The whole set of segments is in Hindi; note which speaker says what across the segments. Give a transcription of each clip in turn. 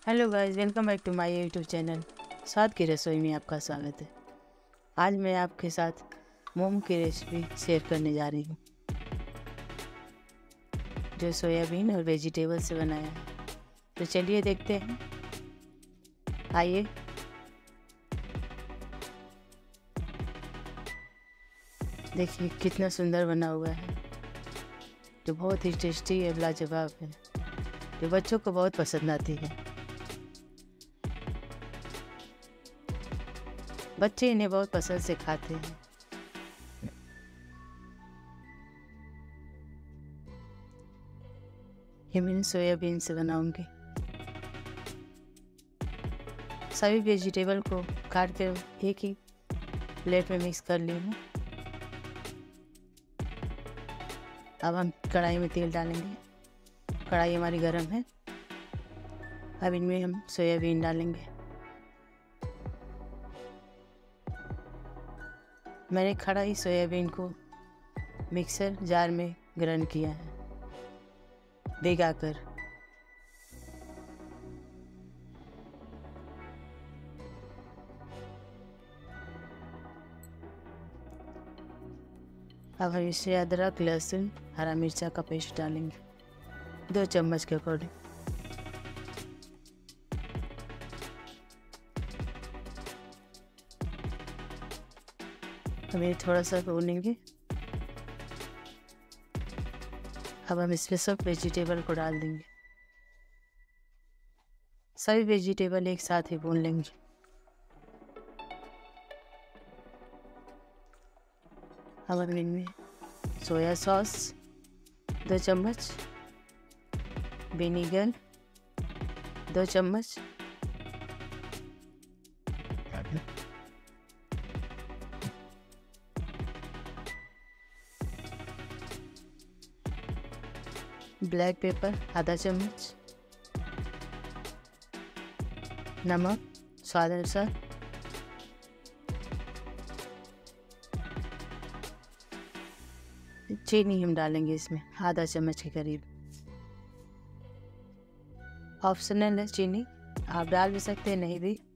Speaker 1: Hello guys, welcome back to my YouTube channel. Swad ki रसोई में आपका स्वागत है। आज मैं आपके साथ मोमो की रेसिपी शेयर करने जा रही हूँ, जो सोयाबीन और वेजिटेबल से बनाया है। तो चलिए देखते हैं, आइए। देखिए कितना सुंदर बना हुआ है, जो बहुत ही टेस्टी है, लाजवाब है, जो बच्चों को बहुत पसंद आती है। बच्चे इन्हें बहुत पसंद से खाते हैं। ये मैंने सोयाबीन से बनाऊंगी। सभी वेजिटेबल को काट कर एक ही प्लेट में मिक्स कर ली हूँ। अब हम कढ़ाई में तेल डालेंगे। कढ़ाई हमारी गर्म है। अब इनमें हम सोयाबीन डालेंगे। मैंने कढ़ाई सोयाबीन को मिक्सर जार में ग्राइंड किया है, भिगाकर। अब हम इसमें अदरक, लहसुन, हरा मिर्चा का पेस्ट डालेंगे, 2 चम्मच के अकॉर्डिंग। हम ये थोड़ा सा भूनेंगे। अब हम इसमें सब वेजिटेबल को डाल देंगे। सभी वेजिटेबल एक साथ ही भून लेंगे। अब हम इनमें सोया सॉस 2 चम्मच, विनीगर 2 चम्मच, ब्लैक पेपर आधा चम्मच, नमक स्वाद अनुसार, चीनी हम डालेंगे इसमें आधा चम्मच के करीब। ऑप्शनल है चीनी, आप डाल भी सकते हैं, नहीं भी।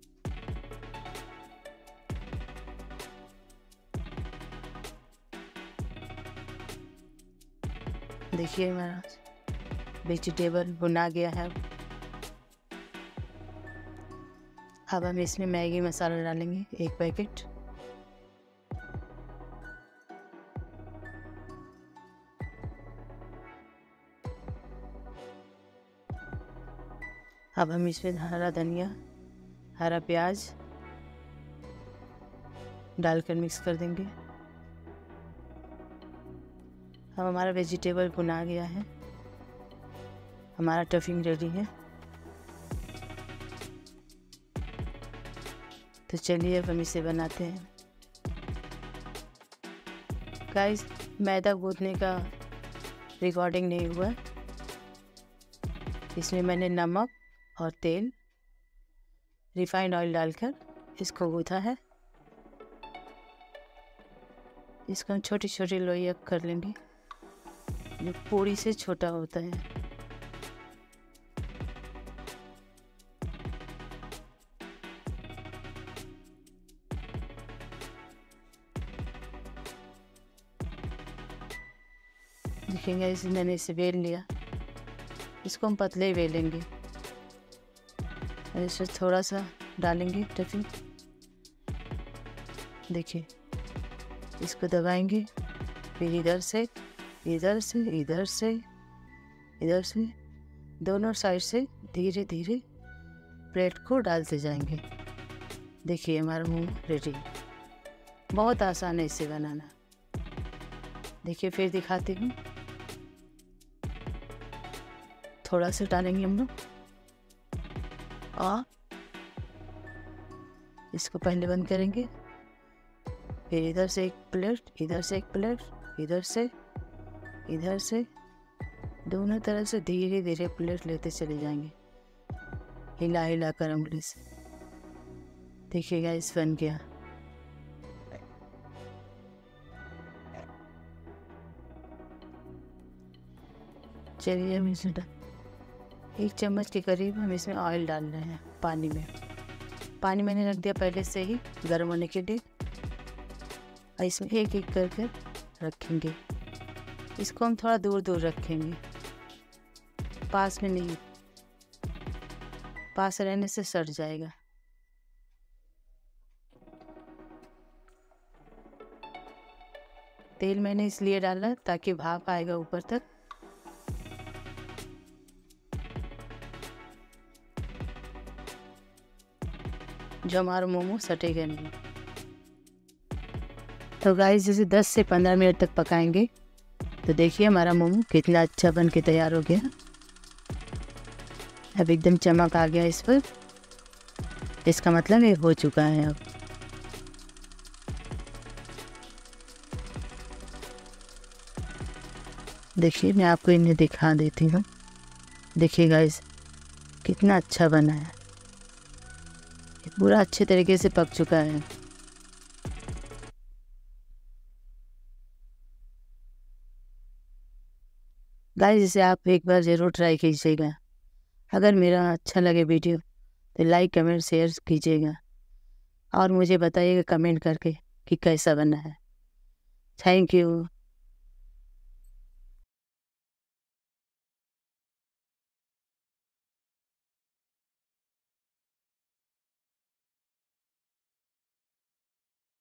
Speaker 1: देखिए हमारा वेजिटेबल भुना गया है। अब हम इसमें मैगी मसाला डालेंगे 1 पैकेट। अब हम इसमें हरा धनिया, हरा प्याज डालकर मिक्स कर देंगे। अब हमारा वेजिटेबल भुना गया है, हमारा टफिंग रेडी है। तो चलिए अब हम इसे बनाते हैं। गाइस, मैदा गूंथने का रिकॉर्डिंग नहीं हुआ। इसमें मैंने नमक और तेल, रिफाइंड ऑयल डालकर इसको गूंथा है। इसको हम छोटी छोटी लोइयां कर लेंगे, जो पूरी से छोटा होता है। देखेंगे इसे मैंने इसे बेल लिया। इसको हम पतले ही बेलेंगे और इसमें थोड़ा सा डालेंगे टफिंग। देखिए इसको दबाएंगे, फिर इधर से इधर से इधर से इधर से दोनों साइड से धीरे धीरे प्लेट को डालते जाएंगे। देखिए हमारा मुंह रेडी। बहुत आसान है इसे बनाना। देखिए फिर दिखाती हूँ। थोड़ा सा डालेंगे हम लोग और इसको पहले बंद करेंगे, फिर इधर से एक प्लेट, इधर से एक प्लेट, इधर से दोनों तरफ से धीरे धीरे प्लेट लेते चले जाएंगे, हिला हिला कर उंगली से। देखिएगा इस बन गया। चलिए हम इसे 1 चम्मच के करीब हम इसमें ऑयल डाल रहे हैं पानी में। पानी मैंने रख दिया पहले से ही गर्म होने के लिए, और इसमें एक एक करके रखेंगे। इसको हम थोड़ा दूर दूर रखेंगे, पास में नहीं, पास रहने से सड़ जाएगा। तेल मैंने इसलिए डाला ताकि भाप आएगा ऊपर तक। जो हमारा मोमो सटेगा नहीं। तो गाइस जैसे 10 से 15 मिनट तक पकाएंगे। तो देखिए हमारा मोमो कितना अच्छा बन के तैयार हो गया। अब एकदम चमक आ गया इस पर, इसका मतलब ये हो चुका है। अब देखिए मैं आपको इन्हें दिखा देती हूँ। देखिए गाइस कितना अच्छा बना है, पूरा अच्छे तरीके से पक चुका है। गाइस इसे आप एक बार ज़रूर ट्राई कीजिएगा। अगर मेरा अच्छा लगे वीडियो तो लाइक कमेंट शेयर कीजिएगा, और मुझे बताइएगा कमेंट करके कि कैसा बना है। Thank you.